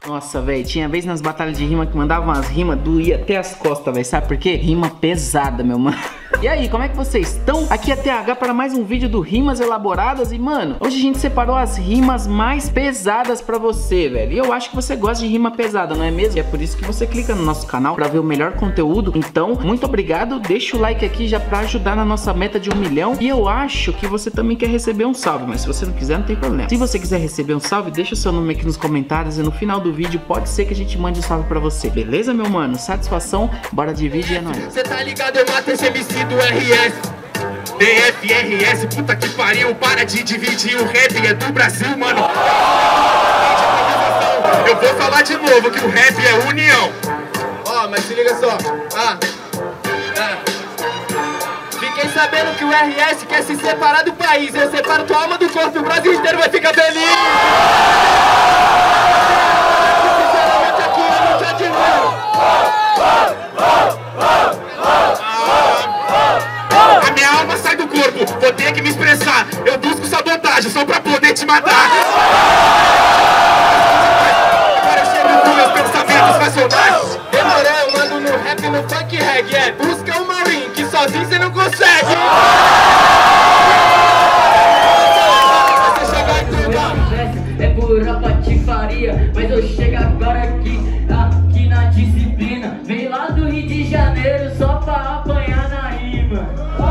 Nossa, velho, tinha vez nas batalhas de rima que mandavam umas rimas, doía até as costas, velho. Sabe por quê? Rima pesada, meu mano. E aí, como é que vocês estão? Aqui é TH para mais um vídeo do Rimas Elaboradas. E, mano, hoje a gente separou as rimas mais pesadas pra você, velho. E eu acho que você gosta de rima pesada, não é mesmo? E é por isso que você clica no nosso canal pra ver o melhor conteúdo. Então, muito obrigado. Deixa o like aqui já pra ajudar na nossa meta de 1 milhão. E eu acho que você também quer receber um salve, mas se você não quiser, não tem problema. Se você quiser receber um salve, deixa o seu nome aqui nos comentários e no final do vídeo pode ser que a gente mande um salve pra você. Beleza, meu mano? Satisfação, bora dividir, é nóis. Cê tá ligado, eu mato esse MC do RS DFRS, puta que pariu, para de dividir, o rap é do Brasil, mano. Eu vou falar de novo que o rap é união. Ó, mas se liga só. Fiquei sabendo que o RS quer se separar do país. Eu separo tua alma do corpo, o Brasil inteiro vai ficar feliz. Sinceramente aqui eu não te admiro. A minha alma sai do corpo, vou ter que me expressar. Eu busco sabotagem só pra poder te matar. Agora eu chego com meus pensamentos racionais. Demorou, mando no rap, no funk reggae. É, busca uma win, que sozinho você não consegue. Você chegar em tudo. É pura patifaria, mas eu chego agora aqui na disciplina. Vem lá do Rio de Janeiro só pra apanhar na rima.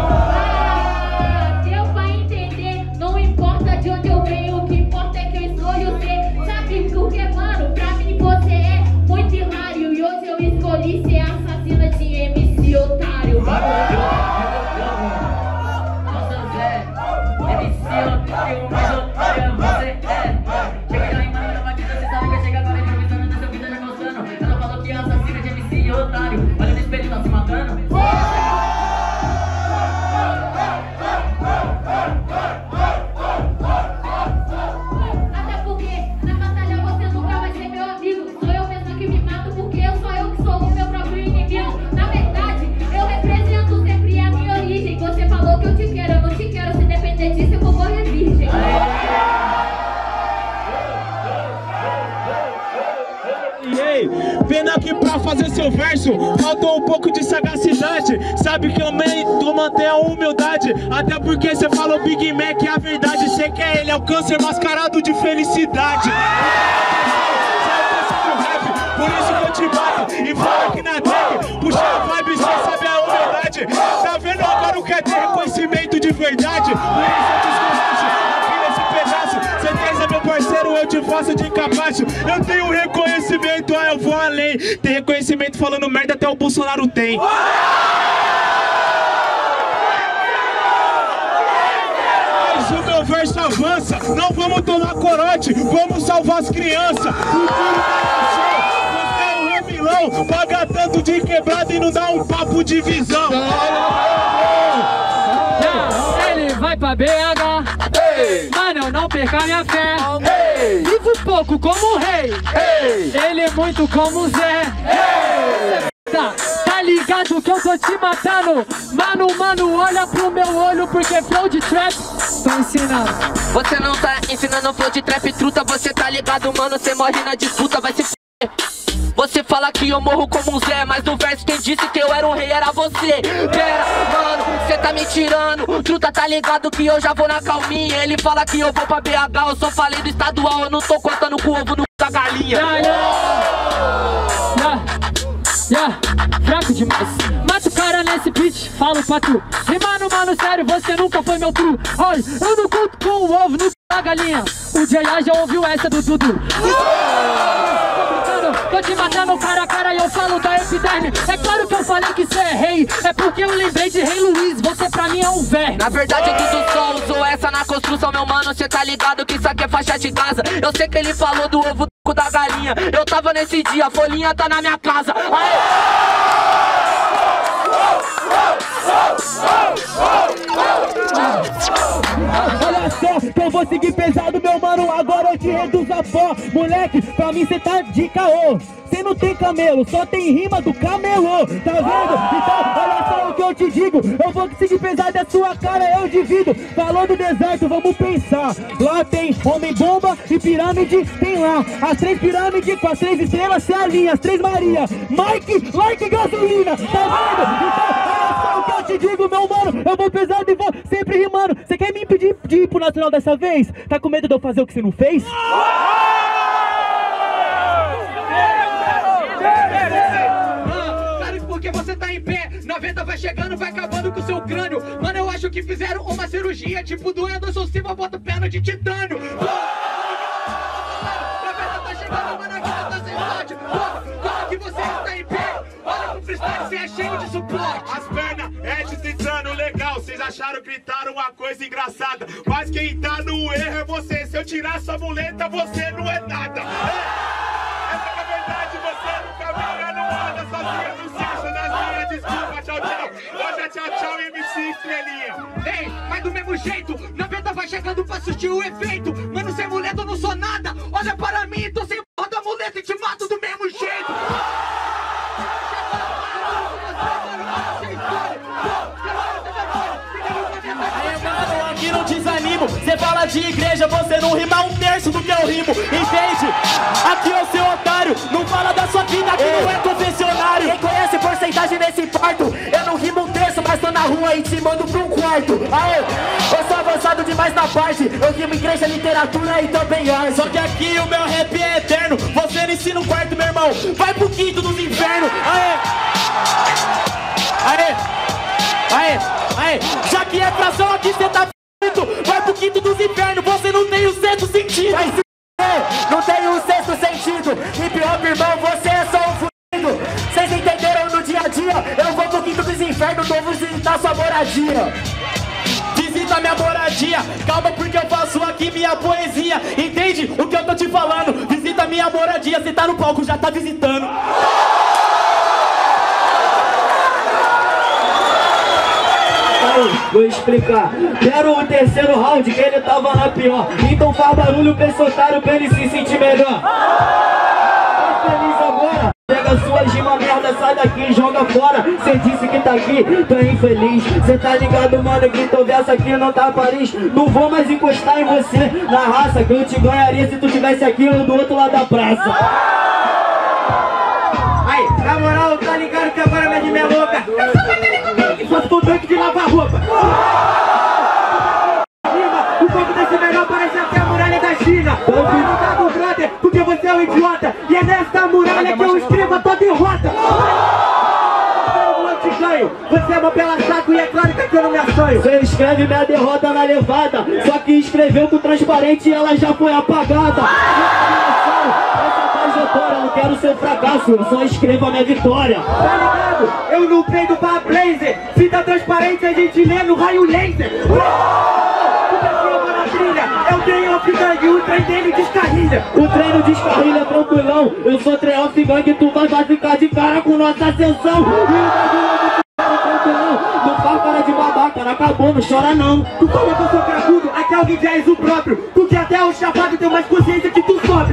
Deu pra entender, não importa de onde eu venho, o que importa é que eu escolho ser. Sabe por que, mano? Pra mim você é muito hilário. E hoje eu escolhi ser assassina de MC otário. Nossa, Zé, MC otário, mas otário você é. Chega já rimando na batida, cê sabe que eu chego agora improvisando nessa vida já gostando. Ela falou que é assassina de MC otário. Olha no espelho, tá se matando? Até porque na batalha você nunca vai ser meu amigo. Sou eu mesma que me mato porque sou eu que sou o meu próprio inimigo. Na verdade, eu represento sempre a minha origem. Você falou que eu te quero, eu não te quero. Se depender disso, eu vou morrer virgem. Vendo aqui pra fazer seu verso, faltou um pouco de sagacidade. Sabe que eu mantenho a humildade. Até porque cê falou Big Mac é a verdade. Cê quer ele, é o câncer mascarado de felicidade. Por isso que eu te bato e falo aqui na tag. Puxa a vibe, cê sabe a humildade. Tá vendo agora o que é ter reconhecimento de verdade? Por isso eu te esculacho aqui nesse pedaço. Certeza, meu parceiro, eu te faço de incapaz. Eu tenho reconhecimento, eu vou além. Tem reconhecimento falando merda, até o Bolsonaro tem. Mas o meu verso avança. Não vamos tomar corote, vamos salvar as crianças. Futuro da nação. Você é um remilão, paga tanto de quebrada e não dá um papo de visão. Ele vai pra BH, mano, eu não perca minha fé. Vivo pouco como um rei, ele é muito como o Zé. Tá ligado que eu tô te matando? Mano, olha pro meu olho porque flow de trap tô ensinando. Você não tá ensinando flow de trap truta, você tá ligado, mano, cê morre na disputa, vai se f***. Você fala que eu morro como um Zé, mas no verso quem disse que eu era um rei era você. Pera, mano, cê tá me tirando. Truta tá ligado que eu já vou na calminha. Ele fala que eu vou pra BH, eu só falei do estadual. Eu não tô contando com o ovo no c da galinha. Fraco demais. Mata o cara nesse beat, falo pra tu. E mano, sério, você nunca foi meu true. Olha, eu não conto com o ovo no c da galinha. O J.A. já ouviu essa do Dudu. Tô te matando cara a cara e eu falo da epiderme. É claro que eu falei que cê é rei. É porque eu lembrei de Rei Luiz. Você pra mim é um verme. Na verdade tudo só usou essa na construção, meu mano. Cê tá ligado que isso aqui é faixa de casa. Eu sei que ele falou do ovo do c da galinha. Eu tava nesse dia, a folhinha tá na minha casa. Aê! Olha só, que eu vou seguir pesado, meu mano, agora eu te reduzo a pó. Moleque, pra mim cê tá de caô. Cê não tem camelo, só tem rima do camelô, tá vendo? Então, olha só o que eu te digo, eu vou seguir pesado e a sua cara eu divido. Falou do deserto, vamos pensar. Lá tem homem bomba e pirâmide, tem lá as 3 pirâmides com as 3 estrelas, se alinha, as 3 Maria, Mike, like gasolina, tá vendo? Então, olha só o que eu te digo, meu mano, eu vou pesado e vou sempre rimando. Você quer me impedir de ir pro Nacional dessa vez? Tá com medo de eu fazer o que você não fez? Porque você tá em pé, 90 vai chegando, vai acabando com o seu crânio. Mano, eu acho que fizeram uma cirurgia, tipo do Anderson Silva, bota perna de titânio. 90 tá chegando, mano, aqui tá sem sorte. Como que você está em pé? Olha pro freestyle, você é cheio de suporte. As pernas é de titânio, legal. Vocês acharam, gritaram uma coisa engraçada. Mas quem tá no erro é você. Se eu tirar sua muleta, você não é nada. Essa é a verdade, você nunca caminha, não anda sozinha, não se acha nas linhas. Desculpa, tchau, tchau. Hoje é tchau, tchau, MC Estrelinha. Ei, mas do mesmo jeito, 90 vai chegando pra assistir o efeito. Mano, sem muleta eu não sou nada. Olha para mim, tô sem porra da muleta e te mato do mesmo jeito. Aqui não desanimo, cê fala de igreja, você não rima 1/3 do que eu rimo, entende? Aqui é o seu otário, não fala da sua vida, aqui não é confessionário. Quem conhece porcentagem nesse parto? Eu não rimo 1/3, mas tô na rua e te mando pra um quarto. Aê, eu sou avançado demais na parte, eu rimo igreja, literatura e também arte. Só que aqui o meu rap é eterno, você não ensina um quarto, meu irmão, vai pro quinto dos infernos. Aê, aê, aê, aê, já que é fração aqui cê tá vai pro quinto dos infernos, você não tem o sexto sentido. Vai se não tem o sexto sentido. Hip hop, irmão, você é só um fudido. Vocês entenderam no dia a dia? Eu vou pro quinto dos infernos, tô visitar sua moradia. Visita minha moradia, calma porque eu faço aqui minha poesia. Entende o que eu tô te falando? Visita minha moradia, cê tá no palco, já tá visitando. Vou explicar. Quero o terceiro round que ele tava na pior. Então faz barulho pra esse otário pra ele se sentir melhor. Tá feliz agora? Pega suas rimas merda, sai daqui e joga fora. Cê disse que tá aqui, tô infeliz. Cê tá ligado, mano, que teu verso aqui não tá Paris. Não vou mais encostar em você na raça, que eu te ganharia se tu tivesse aqui do outro lado da praça. Aí, na moral, tá ligado que agora minha rima é louca. Só tô tanque de lavar roupa. O fogo desse melhor parece até a muralha da China. Eu fui no brother, porque você é um idiota. E é nessa muralha que eu escrevo a tua derrota. Eu te ganho. Você é uma bela saco e é claro que aqui eu não me assanho. Você escreve minha derrota na levada, só que escreveu com transparente e ela já foi apagada. Eu não quero seu fracasso, eu só escrevo a minha vitória. Tá ligado? Eu não peido pra blazer. Fita transparente a gente lê no raio laser. Na trilha, eu tenho off-gang, o trem dele descarrilha. O treino descarrilha tranquilão. Eu sou trem off-gang, tu vai ficar de cara com nossa ascensão. Não faz cara de babaca, não acabou, não chora não. Tu fala que eu sou cracudo, até alguém já és o próprio. Porque até o chapado tem mais consciência que tu sobe.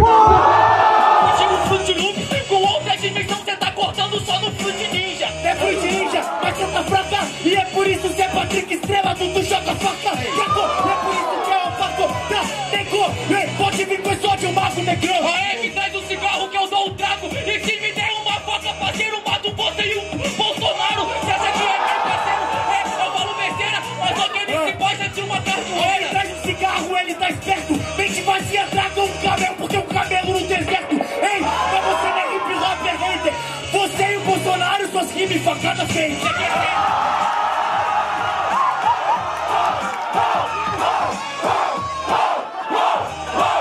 Com outra dimensão cê tá cortando só no Fruit Ninja. É Fruit Ninja, mas cê tá fraca. E é por isso que é Patrick Estrela, tu joga faca. É por isso que é o fato da Neco. Pode vir com esse ódio, mago negrão. Aê, me traz um cigarro que eu dou um trago. E se me der uma faca, parceiro, mato você e o Bolsonaro. Cê acha que é meu parceiro? Eu falo besteira, mas alguém se gosta de uma cartoeira. Ele traz um cigarro, ele tá esperto. Mente vazia, traga um camelo, porque o camelo no deserto. Ei, pra você não é hip hop, é hater. Você e o Bolsonaro, suas rimas facadas feitas.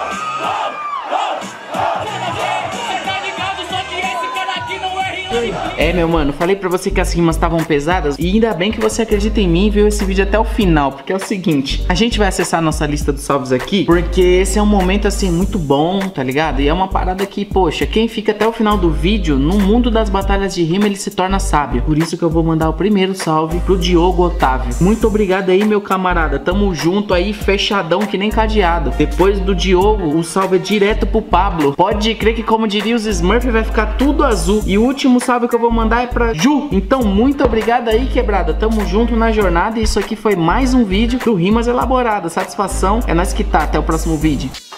Você tá ligado, só que esse cara aqui não é Hillary Clinton. É, meu mano, falei pra você que as rimas estavam pesadas e ainda bem que você acredita em mim e viu esse vídeo até o final, porque é o seguinte, a gente vai acessar a nossa lista dos salves aqui, porque esse é um momento assim muito bom, tá ligado? E é uma parada que, poxa, quem fica até o final do vídeo, no mundo das batalhas de rima, ele se torna sábio. Por isso que eu vou mandar o primeiro salve pro Diogo Otávio. Muito obrigado aí, meu camarada, tamo junto aí, fechadão que nem cadeado. Depois do Diogo, o salve é direto pro Pablo. Pode crer que, como diria os Smurf, vai ficar tudo azul. E o último salve que eu vou mandar é pra Ju. Então, muito obrigado aí, quebrada. Tamo junto na jornada. E isso aqui foi mais um vídeo do Rimas Elaboradas. Satisfação, é nós que tá. Até o próximo vídeo.